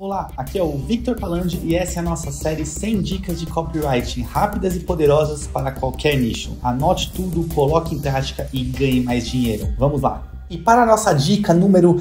Olá, aqui é o Victor Palandi e essa é a nossa série 100 dicas de copywriting rápidas e poderosas para qualquer nicho. Anote tudo, coloque em prática e ganhe mais dinheiro. Vamos lá! E para a nossa dica número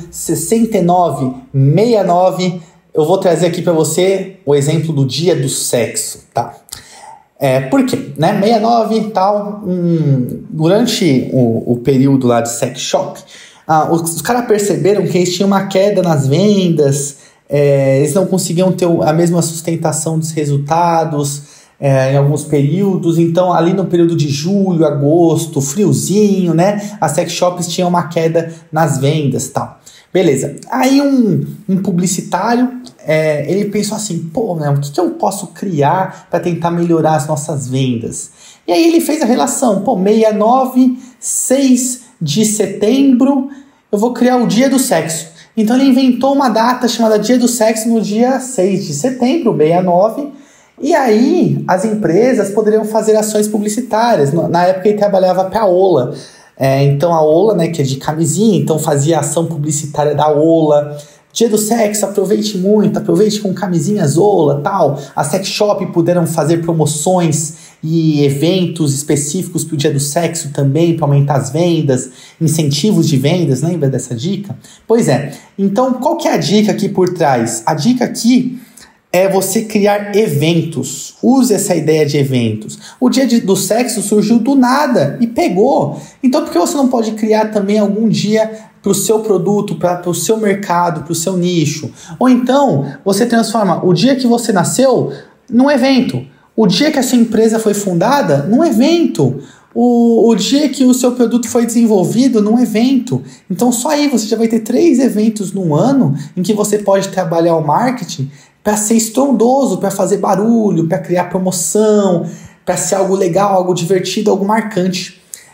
69, eu vou trazer aqui para você o exemplo do dia do sexo, tá? Por quê? 69 e tal, durante o período lá de sex shop, os caras perceberam que eles tinham uma queda nas vendas, eles não conseguiam ter a mesma sustentação dos resultados em alguns períodos. Então ali no período de julho, agosto, friozinho, né, as sex shops tinham uma queda nas vendas e tal. Beleza, aí um publicitário, ele pensou assim, o que eu posso criar para tentar melhorar as nossas vendas? E aí ele fez a relação, 69, 6 de setembro, eu vou criar o dia do sexo. Então ele inventou uma data chamada dia do sexo no dia 6 de setembro, 69, e aí as empresas poderiam fazer ações publicitárias. Na época ele trabalhava para a Ola. Então a Ola, né, que é de camisinha, então fazia ação publicitária da Ola. Dia do sexo, aproveite muito, aproveite com camisinhas Ola, tal. A sex shop puderam fazer promoções e eventos específicos para o dia do sexo também, para aumentar as vendas, incentivos de vendas, lembra dessa dica? Pois é, então qual que é a dica aqui por trás? A dica aqui é você criar eventos. Use essa ideia de eventos. O dia do sexo surgiu do nada e pegou. Então por que você não pode criar também algum dia para o seu produto, para o seu mercado, para o seu nicho? Ou então você transforma o dia que você nasceu num evento. O dia que a sua empresa foi fundada num evento. O dia que o seu produto foi desenvolvido num evento. Então só aí você já vai ter 3 eventos no ano em que você pode trabalhar o marketing para ser estrondoso, para fazer barulho, para criar promoção, para ser algo legal, algo divertido, algo marcante.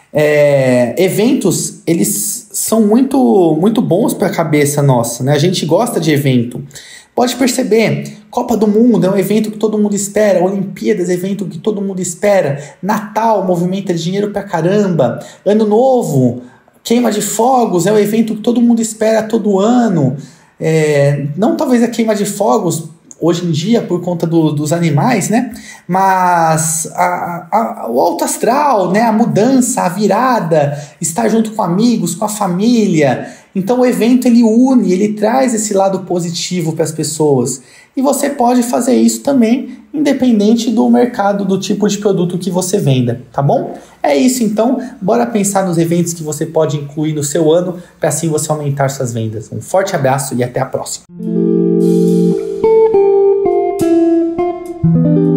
Eventos, eles são muito, muito bons para a cabeça nossa, né? A gente gosta de evento. Pode perceber, Copa do Mundo é um evento que todo mundo espera, Olimpíadas é um evento que todo mundo espera, Natal movimenta dinheiro pra caramba, Ano Novo, queima de fogos é um evento que todo mundo espera todo ano. Não talvez a queima de fogos hoje em dia por conta dos animais, né? Mas o alto astral, né? A mudança, a virada, estar junto com amigos, com a família. Então o evento ele une, ele traz esse lado positivo para as pessoas. E você pode fazer isso também, independente do mercado, do tipo de produto que você venda, tá bom? É isso então, bora pensar nos eventos que você pode incluir no seu ano, para assim você aumentar suas vendas. Um forte abraço e até a próxima!